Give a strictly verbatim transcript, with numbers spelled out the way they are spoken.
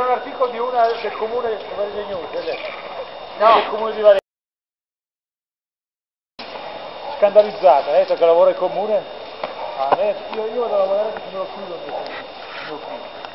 un articolo di una del comune di Varese News, no. del comune di Varese. Scandalizzata, ha detto che lavora il comune. Ah, io, io vado a lavorare che se me lo chiudo il mio, il mio